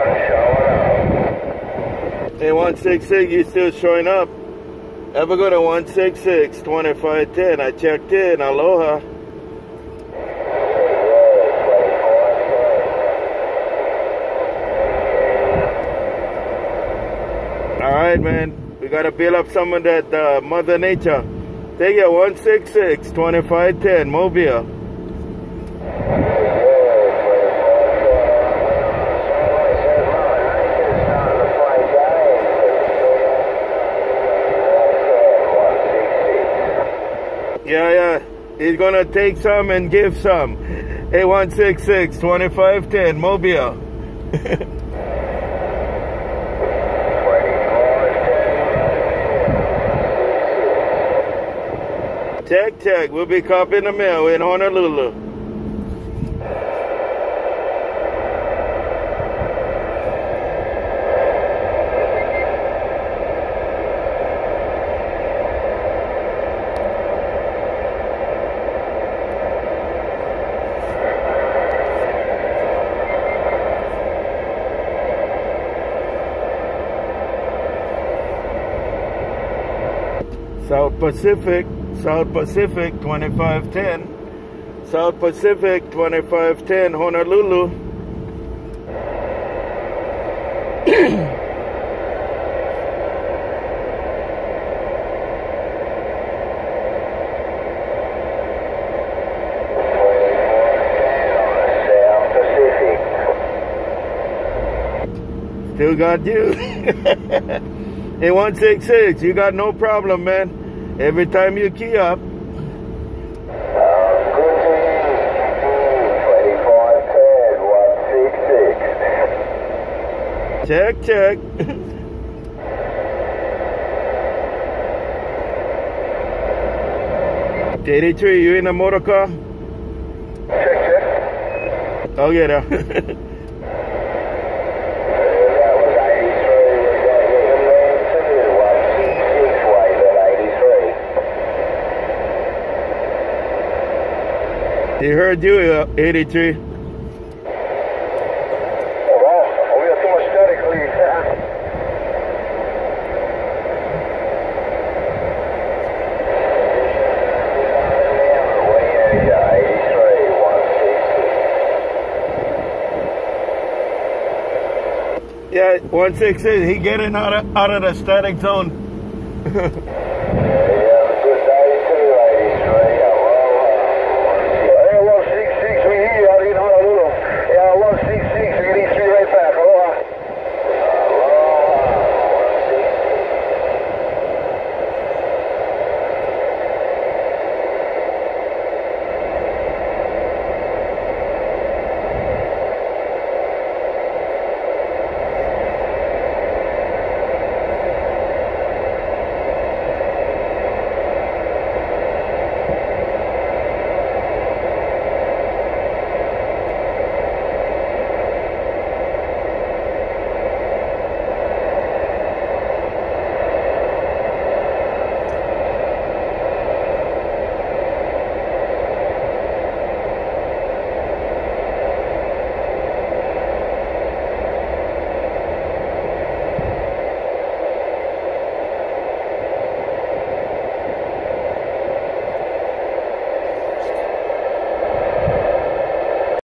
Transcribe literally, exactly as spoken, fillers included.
Hey, one six six, you still showing up? Ever go to one six six, twenty-five ten? I checked in. Aloha. Alright, man. We gotta build up some of that uh, Mother Nature. Take it, one six six, twenty-five ten, Mobile. Yeah, yeah. He's gonna take some and give some. Hey, one six six, twenty-five ten, Mobile. Check, check. We'll be copying the mail in Honolulu. South Pacific, South Pacific, twenty-five ten. South Pacific, twenty-five ten, Honolulu. Still got you. Hey, one six six, you got no problem, man. Every time you key up. Check, check. eighty-three, you in a motor car? Check, check. I'll get her. He heard you, uh, eighty-three. Oh, wow. Oh, we got too much static, please. Yeah, one six six, he getting out of, out of the static zone.